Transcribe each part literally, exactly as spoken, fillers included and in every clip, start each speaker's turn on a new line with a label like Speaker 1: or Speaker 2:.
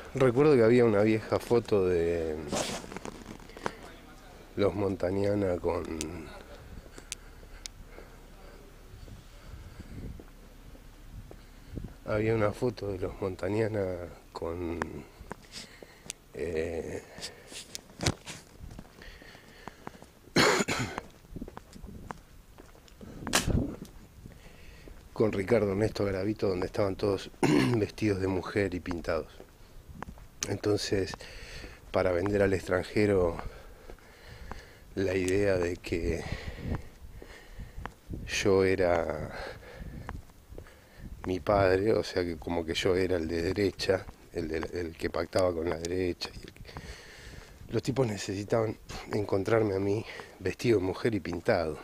Speaker 1: Recuerdo que había una vieja foto de los Montañana con había una foto de los Montañana con eh, con Ricardo Ernesto Garavito, donde estaban todos vestidos de mujer y pintados. Entonces, para vender al extranjero la idea de que yo era mi padre, o sea que como que yo era el de derecha, el, de, el que pactaba con la derecha. Y el que... Los tipos necesitaban encontrarme a mí vestido de mujer y pintado.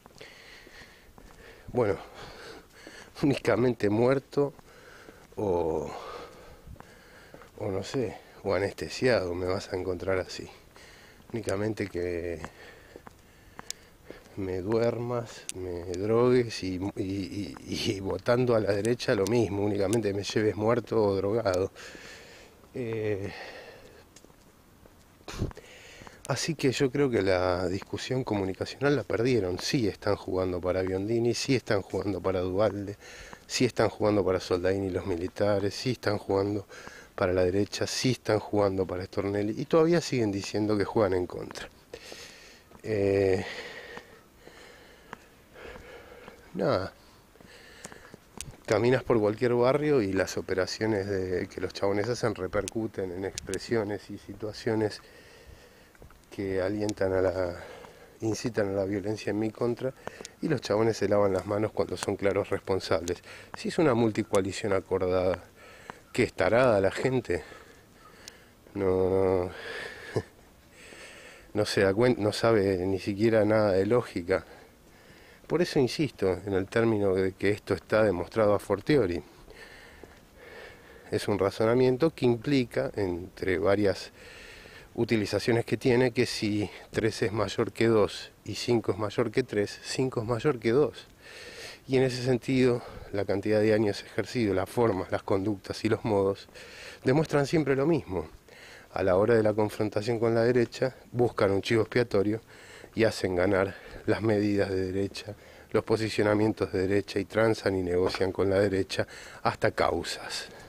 Speaker 1: Bueno, únicamente muerto o, o no sé, o anestesiado me vas a encontrar así. Únicamente que me duermas, me drogues y, y, y, y votando a la derecha lo mismo, únicamente me lleves muerto o drogado. Eh, así que yo creo que la discusión comunicacional la perdieron. Sí están jugando para Biondini, sí están jugando para Duhalde, sí están jugando para Soldadini y los militares, sí están jugando para la derecha, sí están jugando para Stornelli y todavía siguen diciendo que juegan en contra. Eh, nada, caminas por cualquier barrio y las operaciones de, que los chabones hacen repercuten en expresiones y situaciones que alientan a la, incitan a la violencia en mi contra, y los chabones se lavan las manos cuando son claros responsables. Si es una multicoalición acordada, ¿qué es tarada la gente? No, no se da cuenta, no sabe ni siquiera nada de lógica. Por eso insisto en el término de que esto está demostrado a fortiori. Es un razonamiento que implica, entre varias utilizaciones que tiene, que si tres es mayor que dos y cinco es mayor que tres, cinco es mayor que dos. Y en ese sentido, la cantidad de años ejercido, las formas, las conductas y los modos demuestran siempre lo mismo. A la hora de la confrontación con la derecha, buscan un chivo expiatorio y hacen ganar las medidas de derecha, los posicionamientos de derecha, y transan y negocian con la derecha hasta causas.